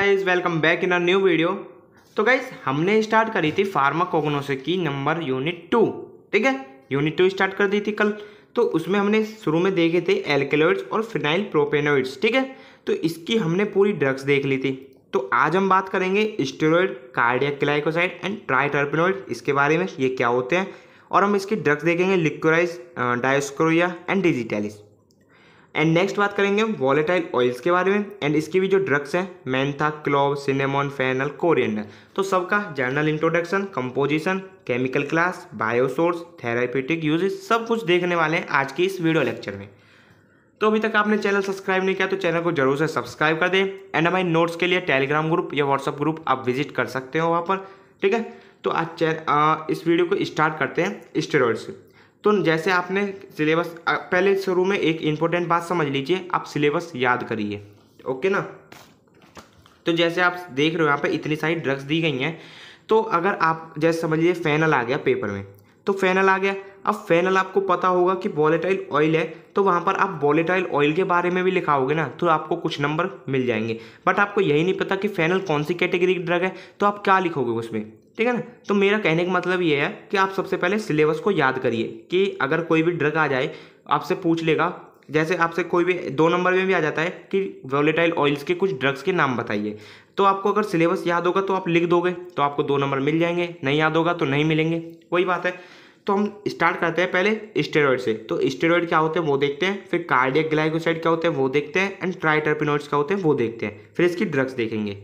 Guys, welcome back in a new video. तो guys, हमने start करी थी फार्माकोग्नोसिस नंबर यूनिट 2। ठीक है, यूनिट 2 स्टार्ट कर दी थी कल। तो उसमें हमने शुरू में देखे थे एल्केलॉइड्स और फिनाइल प्रोपेनॉइड्स। ठीक है, तो इसकी हमने पूरी ड्रग्स देख ली थी। तो आज हम बात करेंगे steroid, cardiac glycoside and triterpenoid, इसके बारे में, ये क्या होते हैं। और हम इसकी ड्रग्स देखेंगे liquorice, dioscorea and digitalis. And next बात करेंगे हम वॉलेटाइल ऑयल्स के बारे में एंड इसकी भी जो ड्रग्स हैं, mentha, clove, cinnamon, fennel, coriander. तो सबका general introduction, composition, chemical class, biosource, therapeutic uses, सब कुछ देखने वाले हैं आज की इस वीडियो लेक्चर में। तो अभी तक आपने चैनल सब्सक्राइब नहीं किया तो चैनल को जरूर से सब्सक्राइब कर दें। एंड हमारे नोट्स के लिए टेलीग्राम ग्रुप या व्हाट्सअप ग्रुप आप विजिट कर सकते हो वहाँ पर। ठीक है, तो आज इस वीडियो को स्टार्ट करते हैं स्टेरॉइड से। तो जैसे आपने सिलेबस, पहले शुरू में एक इंपॉर्टेंट बात समझ लीजिए, आप सिलेबस याद करिए। ओके ना। तो जैसे आप देख रहे हो यहाँ पे इतनी सारी ड्रग्स दी गई हैं। तो अगर आप जैसे समझ लीजिए फेनल आ गया पेपर में, तो फेनल आ गया। अब फेनल आपको पता होगा कि वॉलेटाइल ऑयल है, तो वहाँ पर आप वॉलेटाइल ऑयल के बारे में भी लिखाओगे ना, तो आपको कुछ नंबर मिल जाएंगे। बट आपको यही नहीं पता कि फेनल कौन सी कैटेगरी की ड्रग है, तो आप क्या लिखोगे उसमें। ठीक है ना। तो मेरा कहने का मतलब ये है कि आप सबसे पहले सिलेबस को याद करिए कि अगर कोई भी ड्रग आ जाए, आपसे पूछ लेगा, जैसे आपसे कोई भी 2 नंबर में भी आ जाता है कि वॉलेटाइल ऑयल्स के कुछ ड्रग्स के नाम बताइए। तो आपको अगर सिलेबस याद होगा तो आप लिख दोगे, तो आपको 2 नंबर मिल जाएंगे। नहीं याद होगा तो नहीं मिलेंगे, वही बात है। तो हम स्टार्ट करते हैं पहले स्टेरॉइड से। तो स्टेरॉइड क्या होते हैं वो देखते हैं, फिर कार्डियक ग्लाइकोसाइड क्या होते हैं वो देखते हैं, एंड ट्राइटर्पेनॉइड्स क्या होते हैं वो देखते हैं, फिर इसकी ड्रग्स देखेंगे।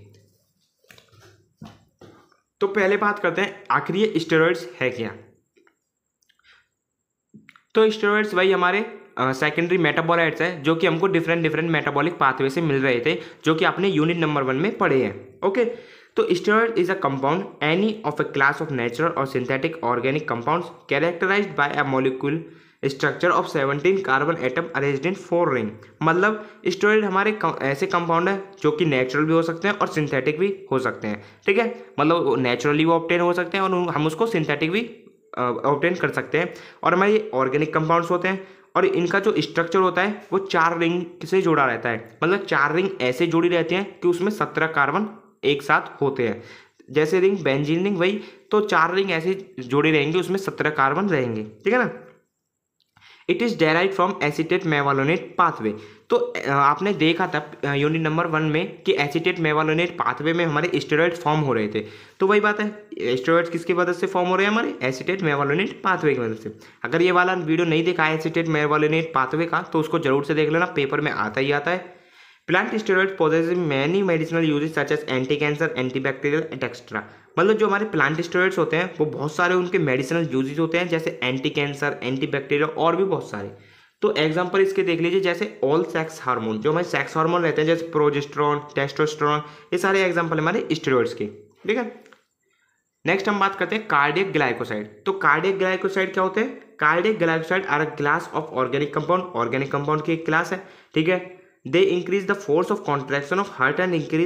तो पहले बात करते हैं आखिर ये स्टेरॉइड्स है क्या। तो स्टेरॉइड्स वही हमारे सेकेंडरी मेटाबोलाइट्स है जो कि हमको डिफरेंट मेटाबॉलिक पाथवे से मिल रहे थे, जो कि आपने यूनिट नंबर 1 में पढ़े हैं। ओके, तो steroid is a compound any of a class of natural और synthetic organic compounds characterized by a molecule structure of 17 carbon atom arranged in 4 ring. मतलब स्टेरॉइड हमारे ऐसे कंपाउंड है जो कि नेचुरल भी हो सकते हैं और सिंथेटिक भी हो सकते हैं। ठीक है, मतलब नेचुरली वो ऑब्टेन हो सकते हैं और हम उसको सिंथेटिक भी ऑब्टेन कर सकते हैं। और हमारे ये ऑर्गेनिक कंपाउंड्स होते हैं और इनका जो स्ट्रक्चर होता है वो 4 रिंग से जुड़ा रहता है। मतलब 4 रिंग ऐसे जुड़ी रहती हैं कि उसमें 17 कार्बन एक साथ होते हैं। जैसे रिंग बेंजीन रिंग, वही तो 4 रिंग ऐसे जुड़े रहेंगे, उसमें 17 कार्बन रहेंगे। ठीक है ना। It is derive from acetate mevalonate pathway. तो आपने देखा था यूनिट नंबर 1 में कि एसीटेट मेवालोनेट पाथवे में हमारे स्टेरॉइड फॉर्म हो रहे थे। तो वही बात है, स्टेरॉइड किसकी वजह से फॉर्म हो रहे हैं, हमारे एसीटेट मेवालोनेट पाथवे की वजह से। अगर ये वाला वीडियो नहीं देखा है एसीटेट मेवालोनेट पाथवे का, तो उसको जरूर से देख लेना, पेपर में आता ही आता है। Plant steroid possessive many medicinal uses such as anti cancer, anti bacterial and extra. मतलब जो हमारे प्लांट स्टेरॉइड्स होते हैं वो बहुत सारे उनके मेडिसिनल यूजेस होते हैं, जैसे एंटी कैंसर, एंटी बैक्टीरियल और भी बहुत सारे। तो एग्जांपल इसके देख लीजिए, जैसे ऑल सेक्स हार्मोन, जो हमारे सेक्स हार्मोन रहते हैं जैसे प्रोजेस्टेरोन, टेस्टोस्टेरोन, ये सारे एग्जांपल हमारे स्टेरॉइड्स के। ठीक है, नेक्स्ट हम बात करते हैं कार्डियक ग्लाइकोसाइड। तो कार्डियक ग्लाइकोसाइड क्या होते हैं। Cardiac glycoside are a class of organic compound, organic compound की एक क्लास है। ठीक है, they increase the force of contraction of heart and increase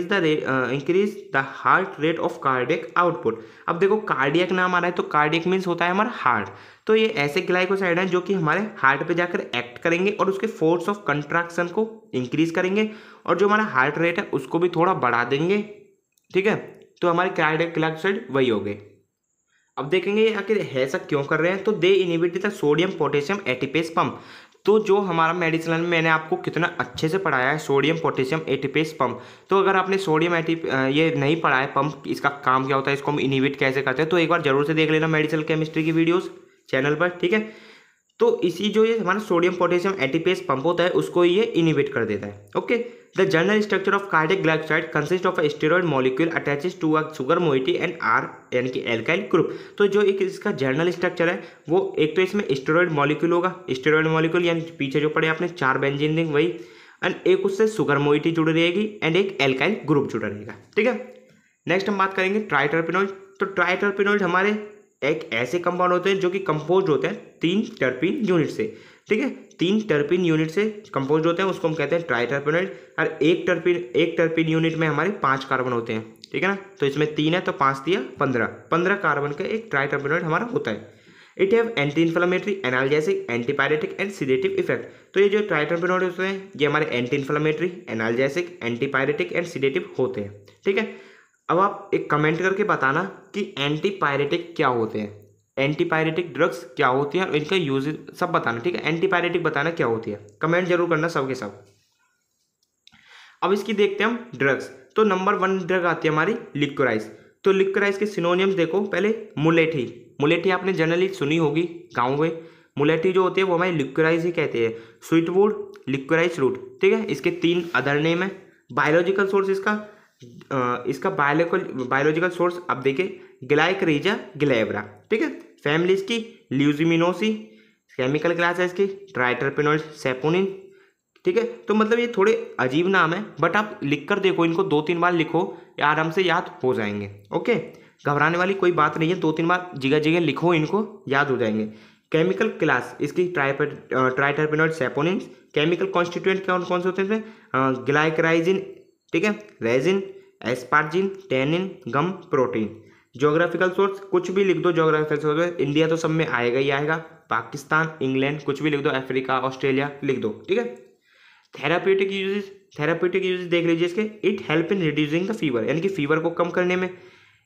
the heart rate of cardiac output। अब देखो कार्डियक नाम आ रहा है, तो कार्डियक मीन्स होता है हमारा हार्ट। तो ये ऐसे ग्लाइकोसाइड हैं जो कि हमारे हार्ट पे जाकर एक्ट करेंगे और उसके फोर्स ऑफ कंट्रैक्शन को इंक्रीज करेंगे और जो हमारा हार्ट रेट है उसको भी थोड़ा बढ़ा देंगे। ठीक है, तो हमारे कार्डियक ग्लाइकोसाइड वही हो गए। अब देखेंगे ये आखिर ऐसा क्यों कर रहे हैं। तो they inhibit the sodium potassium ATPase pump. तो जो हमारा मेडिसिन में मैंने आपको कितना अच्छे से पढ़ाया है, सोडियम पोटेशियम एटीपेस पंप। तो अगर आपने सोडियम ये नहीं पढ़ा है पंप, इसका काम क्या होता है, इसको हम इनहिबिट कैसे करते हैं, तो एक बार जरूर से देख लेना मेडिसिनल केमिस्ट्री की वीडियोस चैनल पर। ठीक है, तो इसी जो ये हमारा सोडियम पोटेशियम एटीपेस पंप होता है उसको ये इनहिबिट कर देता है। Okay, the general structure of cardiac glycoside consist of a steroid molecule attaches to a sugar moiety and R यानी कि एल्काइल ग्रुप। तो जो एक इसका जनरल स्ट्रक्चर है वो एक तो इसमें स्टेरॉइड मॉलिक्यूल होगा, स्टेरॉइड मॉलिक्यूल यानी पीछे जो पढ़े आपने 4 बेंजीन रिंग वही, एंड एक उससे सुगर मोइटी जुड़ी रहेगी एंड एक एल्काइल ग्रुप जुड़ा रहेगा। ठीक है, नेक्स्ट हम बात करेंगे ट्राइटर्पेनॉइड। तो ट्राइटर्पेनॉइड हमारे एक ऐसे कंपाउंड होते हैं जो कि कंपोज होते हैं 3 टर्पीन यूनिट से। ठीक है, 3 टर्पीन यूनिट से कंपोज होते हैं, उसको हम कहते हैं ट्राइटर्पेनॉइड। और एक टर्पीन यूनिट में हमारे 5 कार्बन होते हैं। ठीक है ना, तो इसमें 3 है तो 5 दिया 15 कार्बन का एक ट्राइटर्पेनॉइड हमारा होता है। It have anti inflammatory, analgesic, antipyretic and sedative effect. तो ये जो ट्राइटरपेनॉइड होते हैं ये हमारे anti inflammatory, analgesic, antipyretic and sedative होते हैं। ठीक है, अब आप एक कमेंट करके बताना कि एंटीपायरेटिक क्या होते हैं, एंटीपायरेटिक ड्रग्स क्या होती हैं और इनका यूज सब बताना। ठीक है, एंटीपायरेटिक बताना क्या होती है, कमेंट जरूर करना सबके सब। अब इसकी देखते हैं हम ड्रग्स। तो नंबर 1 ड्रग आती है हमारी लिक्वराइज। तो लिक्वराइज के सिनोनियम्स देखो, पहले मुलेठी। मुलेठी आपने जनरली सुनी होगी गाँव में। मुलेठी जो होती है वो हमारी लिक्वराइज ही कहते हैं। Sweetwood, liquorice root. ठीक है, इसके 3 अदर नेम है। बायोलॉजिकल सोर्स इसका बायोलॉजिकल सोर्स अब देखिए ग्लाइकरीजा ग्लेब्रा। ठीक है, फैमिली इसकी ल्यूजिमिनोसी, केमिकल क्लास है इसकी ट्राइटरपेनॉइड सैपोनिन। ठीक है, तो मतलब ये थोड़े अजीब नाम है, बट आप लिख कर देखो, इनको 2-3 बार लिखो, आराम से याद हो जाएंगे। ओके, घबराने वाली कोई बात नहीं है, 2-3 बार जगह जगह लिखो, इनको याद हो जाएंगे। केमिकल क्लास इसकी ट्राइटरपेनॉइड सैपोनिन। केमिकल कॉन्स्टिट्यूएंट कौन कौन से होते हैं? ग्लाइकराइजिन, ठीक है, resin, asparagine, tannin, gum, protein. Geographical source कुछ भी लिख दो, ज्योग्राफिकल सोर्स इंडिया तो सब में आएगा ही आएगा, पाकिस्तान, इंग्लैंड, कुछ भी लिख दो, अफ्रीका, ऑस्ट्रेलिया लिख दो। ठीक है, थेराप्यूटिक यूजेस देख लीजिए इसके। It help in reducing the fever, यानी कि फीवर को कम करने में।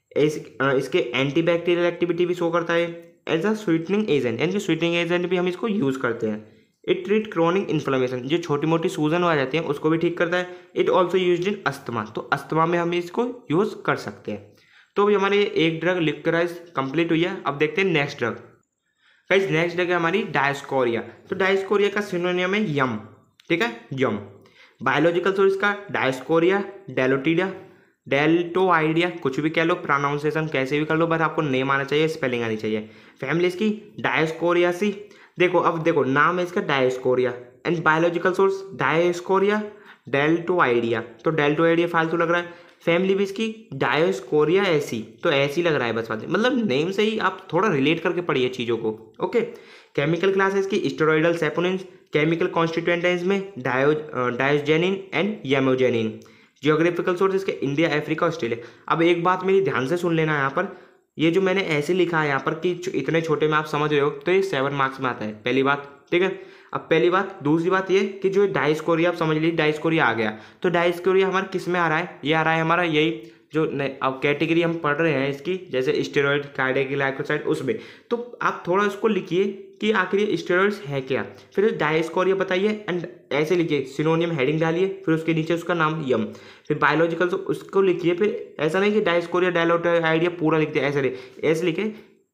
इसके एंटीबैक्टीरियल एक्टिविटी भी शो करता है। एज अ स्वीटनिंग एजेंट, यानी कि स्वीटनिंग एजेंट भी हम इसको यूज करते हैं। इट ट्रीट क्रॉनिक इन्फ्लेमेशन, जो छोटी मोटी सूजन आ जाती है उसको भी ठीक करता है। It also use in asthma, तो अस्थमा में हम इसको यूज कर सकते हैं। तो अभी हमारे एक ड्रग लिक्वराइज कंप्लीट हुई है। अब देखते हैं next drug. Guys next drug है हमारी डायस्कोरिया। तो डायस्कोरिया का सिनोनिम है यम। ठीक है, यम। बायोलॉजिकल सोर्स का डायस्कोरिया, डेलोटिडिया, डेल्टोआइडिया, कुछ भी कह लो, प्रोनाउंसिएशन कैसे भी कर लो, बस आपको नेम आना चाहिए, स्पेलिंग आनी चाहिए। फैमिली इसकी डायस्कोरियासी। देखो अब देखो, नाम है इसका dioscorea and biological source dioscorea, deltoidea. तो डेल्टोआइडिया फालतू लग रहा है। फैमिली भी इसकी डायोस्कोरिया ऐसी, तो ऐसी लग रहा है बस बात, मतलब नेम से ही आप थोड़ा रिलेट करके पढ़िए चीज़ों को। ओके, केमिकल क्लास है इसकी स्टेरॉइडल सैपोनिन्स। केमिकल कॉन्स्टिट्यूएंट है इसमें diosgenin and yamogenin. Geographical source इसके इंडिया, अफ्रीका, ऑस्ट्रेलिया। अब एक बात मेरी ध्यान से सुन लेना यहाँ पर, ये जो मैंने ऐसे लिखा है यहाँ पर कि इतने छोटे में आप समझ रहे हो, तो ये 7 मार्क्स में आता है, पहली बात। ठीक है, अब पहली बात। दूसरी बात ये कि जो डायस्कोरिया आप समझ लीजिए, डायस्कोरिया आ गया, तो डायस्कोरिया हमारा किस में आ रहा है? ये आ रहा है हमारा यही जो अब कैटेगरी हम पढ़ रहे हैं इसकी, जैसे स्टेरॉइड, कार्डियक ग्लाइकोसाइड, उसमें। तो आप थोड़ा उसको लिखिए कि आखिर ये स्टेरॉइड्स है क्या, फिर डायस्कोरिया बताइए एंड ऐसे लिखिए, सिनोनियम हेडिंग डालिए, फिर उसके नीचे उसका नाम यम, फिर बायोलॉजिकल तो उसको लिखिए। फिर ऐसा नहीं कि डायस्कोरिया डायलोटाइडिया पूरा लिखते, ऐसे नहीं, ऐसे लिखे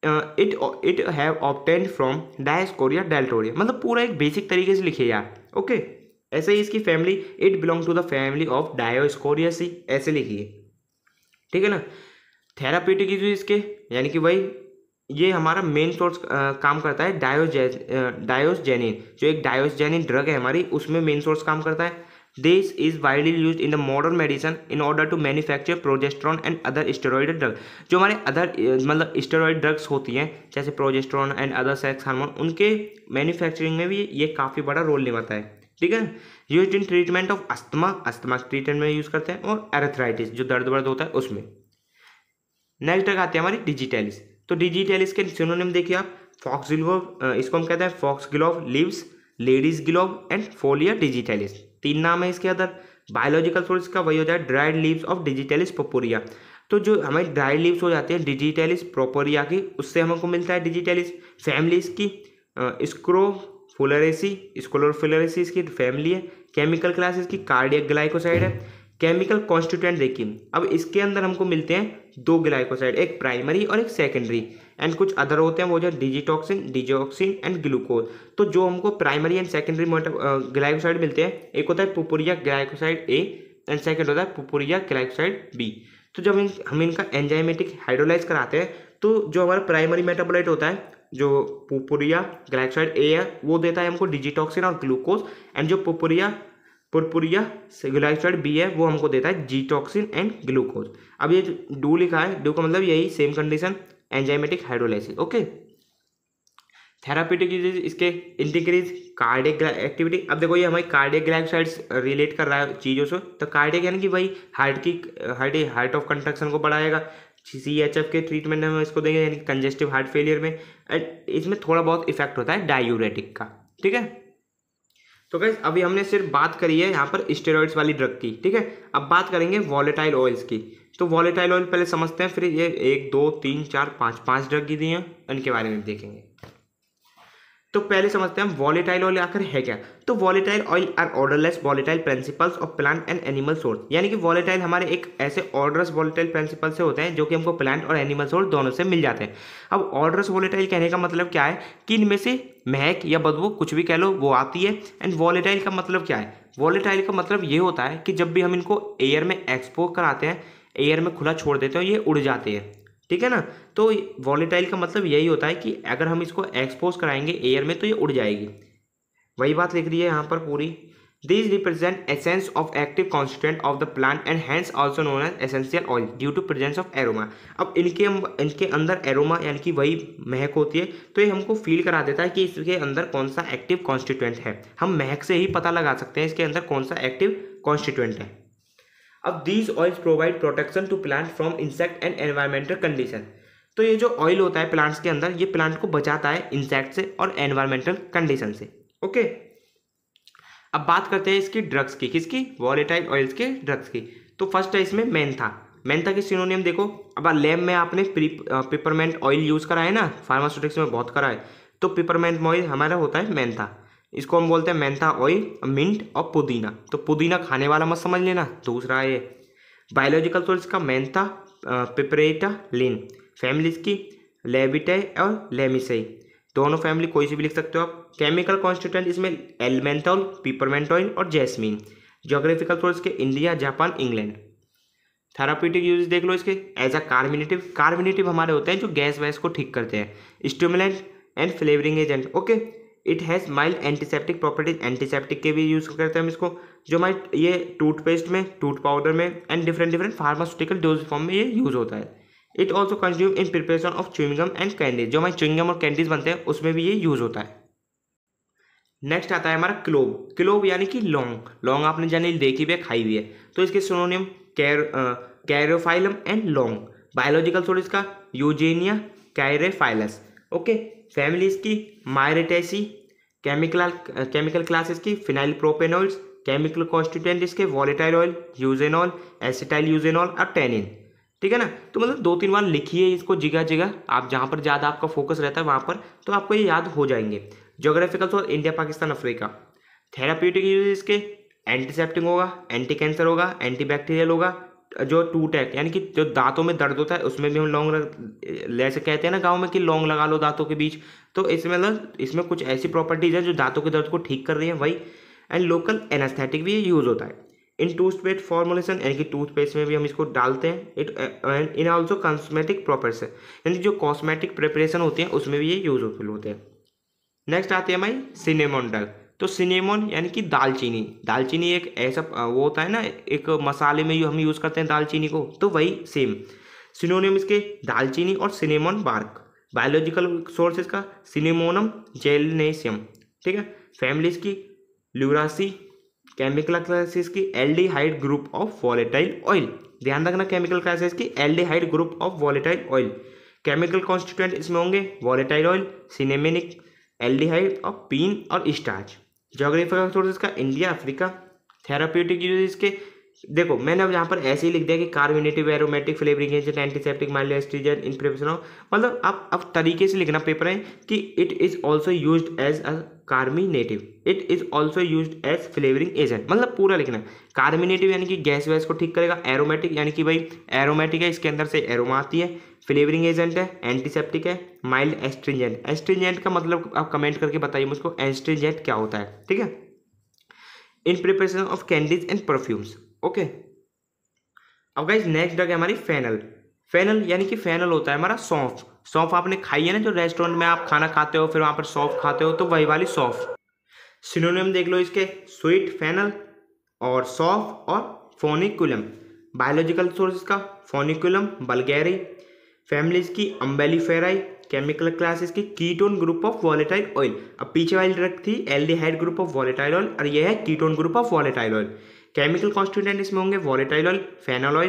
it have obtained from dioscorea deltoidea, मतलब पूरा एक बेसिक तरीके से लिखिए यार। ओके, ऐसे ही इसकी family, it belong to the family of dioscoreaceae, ऐसे लिखिए। ठीक है ना। थेराप्यूटिक यूज इसके, यानी कि भाई ये हमारा मेन सोर्स काम करता है डायोजेनिन, जो एक डायोजेनिन ड्रग है हमारी, उसमें मेन सोर्स काम करता है। This is widely use in the modern medicine in order to manufacture progesterone and other steroid drug. जो हमारे अदर मतलब स्टेरॉइड ड्रग्स होती हैं, जैसे progesterone and other sex hormone, उनके मैन्युफैक्चरिंग में भी ये काफ़ी बड़ा रोल निभाता है। ठीक है, use in treatment of asthma, asthma treatment में यूज करते हैं, और एरेथ्राइटिस, जो दर्द वर्द होता है उसमें। नेक्स्ट ड्रग आती है हमारी डिजिटैलिस। तो डिजिटैलिस के सिनोनिम देखिए आप, फॉक्सग्लोव, इसको हम कहते हैं foxglove leaves, ladies glove and folia digitalis, 3 नाम है इसके अदर। बायोलॉजिकल सोर्स का वही हो जाए dried leaves of digitalis purpurea. तो जो हमारी ड्राइड लीव्स हो जाती है डिजिटैलिस पोपोरिया की, उससे हमको मिलता है डिजिटैलिस। फैमिली इसकी स्क्रोफुलरेसी इसकी फैमिली है। केमिकल क्लास इसकी कार्डियक ग्लाइकोसाइड है। केमिकल कॉन्स्टिट्यूएंट देखिए, अब इसके अंदर हमको मिलते हैं 2 ग्लाइकोसाइड, एक प्राइमरी और एक सेकेंडरी, एंड कुछ अदर होते हैं, वो जो डिजिटॉक्सिन, डिजॉक्सिन एंड ग्लूकोज। तो जो हमको प्राइमरी एंड सेकेंडरी ग्लाइकोसाइड मिलते हैं, एक होता है purpurea glycoside A and second होता है पुपुरिया ग्लाइकोसाइड बी। तो जब हम इनका एंजाइमेटिक हाइड्रोलाइज कराते हैं, तो जो हमारा प्राइमरी मेटाबोलाइट होता है, जो पुपुरिया ग्लाइकोसाइड ए है, वो देता है हमको डिजिटॉक्सिन और ग्लूकोज, एंड जो पुपुरिया ग्लाइकोसाइड बी है, वो हमको देता है जीटॉक्सिन एंड ग्लूकोज। अब ये डू लिखा है, डू का मतलब यही same condition, enzymatic hydrolysis. Okay, therapeutic uses इसके, इंटीक्रीज कार्डियक एक्टिविटी। अब देखो ये हमारी कार्डियक ग्लाइकोसाइड्स रिलेट कर रहा है चीज़ों से, तो कार्डियक यानी कि भाई हार्ट ऑफ कंट्रक्शन को बढ़ाएगा, CHF के ट्रीटमेंट में हम इसको देंगे, यानी कंजेस्टिव हार्ट फेलियर में। एंड इसमें थोड़ा बहुत इफेक्ट होता है डायूरेटिक का, ठीक है। तो गाइस अभी हमने सिर्फ बात करी है यहाँ पर स्टेरॉइड्स वाली ड्रग की, ठीक है। अब बात करेंगे वॉलेटाइल ऑयल्स की। तो वॉलेटाइल ऑयल पहले समझते हैं, फिर ये 1 2 3 4 5 ड्रग की दी हैं, इनके बारे में देखेंगे। तो पहले समझते हैं हम वॉलेटाइल ऑयल आखिर है क्या। तो volatile oil are odourless volatile principles of plant and animal source, यानी कि वॉलेटाइल हमारे एक ऐसे ऑर्डरस वॉलेटाइल प्रिंसिपल से होते हैं जो कि हमको प्लांट और एनिमल सोर्स दोनों से मिल जाते हैं। अब ऑर्डरस वॉलेटाइल कहने का मतलब क्या है कि इनमें से महक या बदबू कुछ भी कह लो वो आती है। एंड वॉलेटाइल का मतलब क्या है, वॉलेटाइल का मतलब ये होता है कि जब भी हम इनको एयर में एक्सपोज कराते हैं, एयर में खुला छोड़ देते हैं, ये उड़ जाते हैं, ठीक है ना। तो वॉलेटाइल का मतलब यही होता है कि अगर हम इसको एक्सपोज कराएंगे एयर में तो ये उड़ जाएगी। वही बात लिख रही है यहाँ पर पूरी। These represent essence of active constituent of the plant and hence also known as essential oil due to presence of aroma। अब इनके अंदर एरोमा यानी कि वही महक होती है, तो ये हमको फील करा देता है कि इसके अंदर कौन सा एक्टिव कॉन्स्टिट्यूएंट है। हम महक से ही पता लगा सकते हैं इसके अंदर कौन सा एक्टिव कॉन्स्टिट्यूएंट है। अब these oils provide protection to plant from insect and environmental condition। तो ये जो ऑयल होता है प्लांट्स के अंदर, ये प्लांट को बचाता है इंसेक्ट से और एनवायरमेंटल कंडीशन से, ओके। अब बात करते हैं इसकी ड्रग्स की, किसकी, वॉलेटाइल ऑयल्स के ड्रग्स की। तो फर्स्ट है इसमें मेंथा। मेंथा के सिनोनिम देखो, अब लैब में आपने पिपरमेंट ऑयल यूज़ करा है ना, फार्मास्यूटिक्स में बहुत करा है, तो पिपरमेंट ऑयल हमारा होता है मेंथा। इसको हम बोलते हैं मेंथा ऑयल, मिंट और पुदीना। तो पुदीना खाने वाला मत समझ लेना। दूसरा है बायोलॉजिकल सोर्स का मेंथा पिपरेटा लिन, फैमिलीज की लेविटे और लेमिसई, दोनों फैमिली कोई सी भी लिख सकते हो आप। केमिकल कॉन्स्टिट्यूएंट इसमें एलमेंथोल, पिपरमेंट ऑयल और जैस्मीन। ज्योग्राफिकल सोर्स के India, Japan, England. Therapeutic use देख लो इसके, एज अ कार्मिनेटिव। कार्मिनेटिव हमारे होते हैं जो गैस वैस को ठीक करते हैं। Stimulant and flavouring agent, okay. It has mild antiseptic properties, antiseptic के भी यूज़ करते हैं हम इसको। जो हमारे ये टूथपेस्ट में, टूथ पाउडर में and different pharmaceutical dose form में ये यूज़ होता है। It also consume in preparation of chewing gum and candies, जो हमारे च्युइंगम और कैंडीज बनते हैं उसमें भी ये यूज़ होता है। नेक्स्ट आता है हमारा क्लोव। क्लोव यानी कि लौंग। लौंग आपने जनरली देखी भी है, खाई हुई है। तो इसके सिनोनिम कैरोफाइलम एंड लौंग। बायोलॉजिकल सोर्स का यूजेनिया कैरेफाइलस, ओके। फैमिलीज की मायरेटेसी। केमिकल क्लासेस की फिनाइल प्रोपेनॉल्स। केमिकल कॉन्स्टिट्यूएंट इसके volatile oil, eugenol, acetyl eugenol और टेनिन, ठीक है ना। तो मतलब 2-3 बार लिखिए इसको जगह जगह, आप जहाँ पर ज़्यादा आपका फोकस रहता है वहाँ पर, तो आपको ये याद हो जाएंगे। Geographical source India, Pakistan, Africa. Therapeutic use इसके एंटीसेप्टिक होगा, एंटी कैंसर होगा, एंटी बैक्टीरियल होगा। जो टूटैक यानी कि जो दांतों में दर्द होता है उसमें भी हम लौंग जैसे कहते हैं ना गाँव में कि लौंग लगा लो दांतों के बीच, तो इसमें मतलब इसमें कुछ ऐसी प्रॉपर्टीज है जो दांतों के दर्द को ठीक कर रही है वही। एंड लोकल एनास्थेटिक भी यूज होता है। इन टूथपेस्ट फॉर्मुलेशन यानी कि टूथपेस्ट में भी हम इसको डालते हैं। It in also cosmetic properties, यानी जो कॉस्मेटिक प्रिपरेशन होती है उसमें भी ये यूजफुल होते हैं। नेक्स्ट आती है हमारी सिनेमोन ड्रग। तो सिनेमोन यानी कि दालचीनी। दालचीनी एक ऐसा वो होता है ना, एक मसाले में हम यूज़ करते हैं दालचीनी को, तो वही सेम सिनोनिम इसके दालचीनी और सिनेमोन बार्क। बायोलॉजिकल सोर्सेज का सिनेमोनम जेलनेशियम, ठीक है। फैमिलीज की ल्यूरासी। केमिकल क्लासेस की aldehyde group of volatile oil. ध्यान रखना केमिकल क्लासेस की aldehyde group of volatile oil. Chemical constituent इसमें होंगे वॉलेटाइल ऑयल, सिनेमेनिक, एल्डिहाइड और पीन और स्टार्च। ज्योग्राफिकल सोर्सेज का इंडिया, अफ्रीका। थेराप्यूटिक यूज इसके देखो, मैंने अब यहाँ पर ऐसे ही लिख दिया कि carminative, aromatic, flavouring agent, antiseptic, mild astringent in preparation of, मतलब आप अब तरीके से लिखना पेपर है कि it is also used as a carminative, it is also used as flavouring agent, मतलब पूरा लिखना। कार्मिनेटिव यानी कि गैस वैस को ठीक करेगा। एरोमेटिक यानी कि भाई एरोमेटिक है, इसके अंदर से एरोमा आती है। फ्लेवरिंग एजेंट है, एंटीसेप्टिक है। माइल्ड एस्ट्रिंजेंट, एस्ट्रिंजेंट का मतलब आप कमेंट करके बताइए मुझको एस्ट्रिंजेंट क्या होता है, ठीक है। In preparation of candies and perfumes, okay. अब गाइस नेक्स्ट ड्रग है हमारी फेनल। फेनल यानी कि फेनल होता है हमारा सौंफ। सौंफ आपने खाई है ना, जो रेस्टोरेंट में आप खाना खाते हो फिर वहां पर सौंफ खाते हो, तो वही वाली सौंफ। सिनोनिम देख लो इसके, स्वीट फेनल और सौंफ और फोनिकुलम। बायोलॉजिकल सोर्सेज का फोनिकुलम बल्गेरी। फैमिलीज की अम्बेलिफेराई। केमिकल क्लासेस की ketone group of volatile oil. अब पीछे वाली ड्रग थी aldehyde group of volatile oil और ये है ketone group of volatile oil. Chemical constituent इसमें होंगे volatile oil, fennel oil,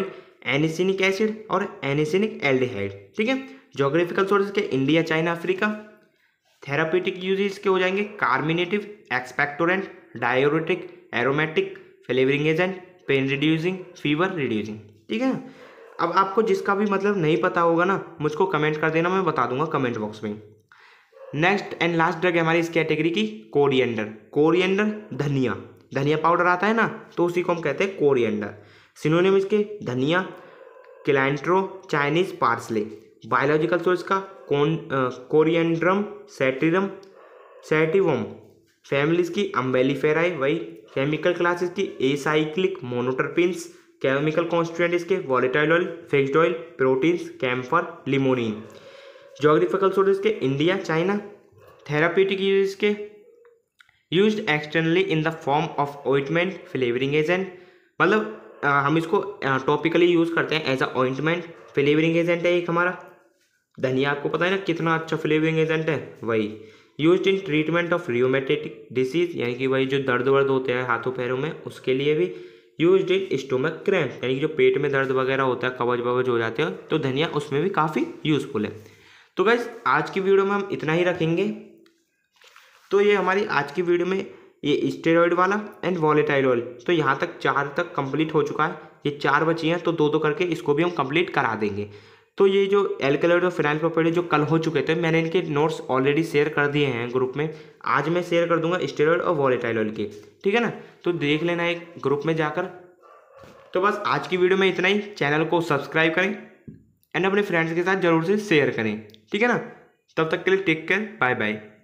anisic acid और एनिसिनिक एल्डिहाइड। ठीक है। जोग्राफिकल सोर्सेज के India, China, Africa. Therapeutic uses के हो जाएंगे carminative, expectorant, diuretic, aromatic, flavouring agent, pain reducing, fever reducing. ठीक है ना। अब आपको जिसका भी मतलब नहीं पता होगा ना, मुझको कमेंट कर देना, मैं बता दूंगा कमेंट बॉक्स में। नेक्स्ट एंड लास्ट ड्रग है हमारी इस कैटेगरी की कोरिएंडर। कोरिएंडर धनिया, धनिया पाउडर आता है ना, तो उसी को हम कहते हैं कोरिएंडर। सिनोनिम इसके dhania, cilantro, Chinese parsley. Biological source का कोरिएंड्रम सैटिवम। फैमिलीज की अम्बेलिफेराई, वही। केमिकल क्लासेस की एसाइक्लिक मोनोटर्पिन्स। केमिकल कॉन्स्टिट्यूएंट इसके volatile oil, fixed oil, proteins, camphor, limonene. Geographical sources के इंडिया, चाइना। थेराप्यूटिक यूज के used externally in the form of ointment, flavouring agent. मतलब हम इसको topically use करते हैं as a ointment. Flavouring agent है एक हमारा धनिया, आपको पता है ना कितना अच्छा फ्लेवरिंग एजेंट है, वही। Used in treatment of rheumatic disease, यानी कि वही जो दर्द वर्द होते हैं हाथों पैरों में, उसके लिए भी। यूज्ड इन स्टोमक क्रैम्प, यानी कि जो पेट में दर्द वगैरह होता है, कब्ज वब्ज हो जाते हैं, तो धनिया उसमें भी काफ़ी यूजफुल है। तो गाइस आज की वीडियो में हम इतना ही रखेंगे। तो ये हमारी आज की वीडियो में ये स्टेरॉइड वाला एंड वॉलेटाइल ऑयल, तो यहाँ तक 4 तक कंप्लीट हो चुका है। ये 4 बची हैं, तो 2-2 करके इसको भी हम कंप्लीट करा देंगे। तो ये जो एल्कलॉइड और फिनाइल प्रोपेड जो कल हो चुके थे, मैंने इनके नोट्स ऑलरेडी शेयर कर दिए हैं ग्रुप में। आज मैं शेयर कर दूंगा स्टेरॉइड और वॉलेटाइल ऑयल के, ठीक है ना। तो देख लेना एक ग्रुप में जाकर। तो बस आज की वीडियो में इतना ही। चैनल को सब्सक्राइब करें एंड अपने फ्रेंड्स के साथ जरूर से शेयर करें, ठीक है ना। तब तक के लिए टेक केयर, बाय बाय।